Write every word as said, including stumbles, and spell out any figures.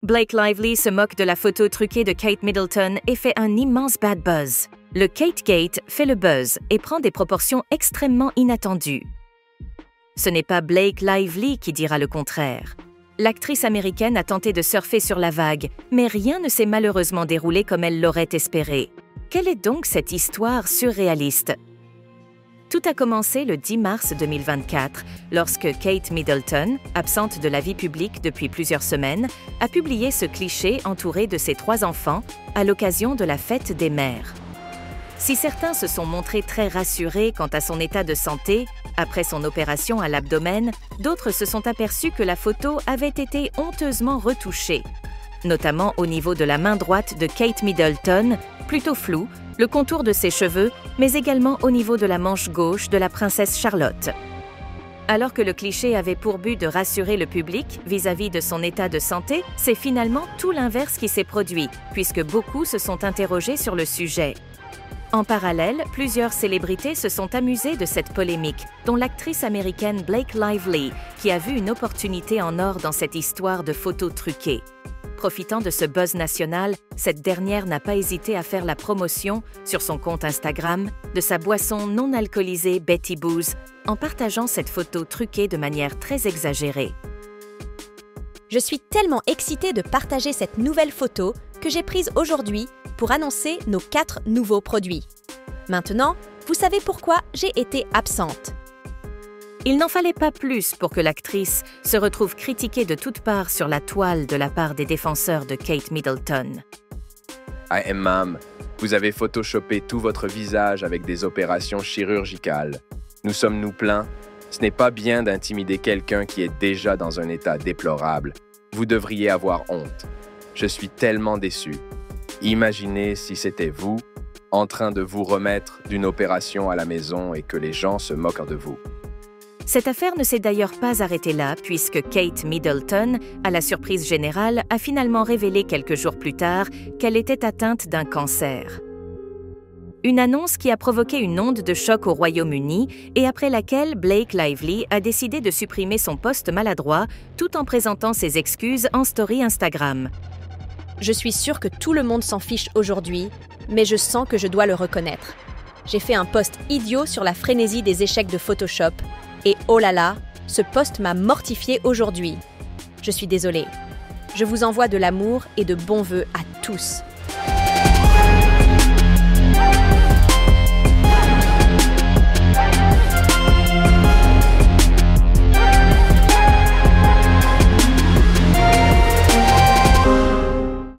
Blake Lively se moque de la photo truquée de Kate Middleton et fait un immense bad buzz. Le Kategate fait le buzz et prend des proportions extrêmement inattendues. Ce n'est pas Blake Lively qui dira le contraire. L'actrice américaine a tenté de surfer sur la vague, mais rien ne s'est malheureusement déroulé comme elle l'aurait espéré. Quelle est donc cette histoire surréaliste? Tout a commencé le dix mars deux mille vingt-quatre, lorsque Kate Middleton, absente de la vie publique depuis plusieurs semaines, a publié ce cliché entouré de ses trois enfants à l'occasion de la fête des mères. Si certains se sont montrés très rassurés quant à son état de santé, après son opération à l'abdomen, d'autres se sont aperçus que la photo avait été honteusement retouchée, notamment au niveau de la main droite de Kate Middleton, plutôt floue, le contour de ses cheveux, mais également au niveau de la manche gauche de la princesse Charlotte. Alors que le cliché avait pour but de rassurer le public vis-à-vis de son état de santé, c'est finalement tout l'inverse qui s'est produit, puisque beaucoup se sont interrogés sur le sujet. En parallèle, plusieurs célébrités se sont amusées de cette polémique, dont l'actrice américaine Blake Lively, qui a vu une opportunité en or dans cette histoire de photos truquées. Profitant de ce buzz national, cette dernière n'a pas hésité à faire la promotion, sur son compte Instagram, de sa boisson non alcoolisée Betty Booze, en partageant cette photo truquée de manière très exagérée. Je suis tellement excitée de partager cette nouvelle photo que j'ai prise aujourd'hui pour annoncer nos quatre nouveaux produits. Maintenant, vous savez pourquoi j'ai été absente. Il n'en fallait pas plus pour que l'actrice se retrouve critiquée de toutes parts sur la toile de la part des défenseurs de Kate Middleton. I am Mam, vous avez photoshopé tout votre visage avec des opérations chirurgicales. Nous sommes-nous plaints? Ce n'est pas bien d'intimider quelqu'un qui est déjà dans un état déplorable. Vous devriez avoir honte. Je suis tellement déçu. Imaginez si c'était vous, en train de vous remettre d'une opération à la maison et que les gens se moquent de vous. Cette affaire ne s'est d'ailleurs pas arrêtée là, puisque Kate Middleton, à la surprise générale, a finalement révélé quelques jours plus tard qu'elle était atteinte d'un cancer. Une annonce qui a provoqué une onde de choc au Royaume-Uni et après laquelle Blake Lively a décidé de supprimer son post maladroit tout en présentant ses excuses en story Instagram. Je suis sûre que tout le monde s'en fiche aujourd'hui, mais je sens que je dois le reconnaître. J'ai fait un post idiot sur la frénésie des échecs de Photoshop. Et oh là là, ce post m'a mortifiée aujourd'hui. Je suis désolée. Je vous envoie de l'amour et de bons vœux à tous.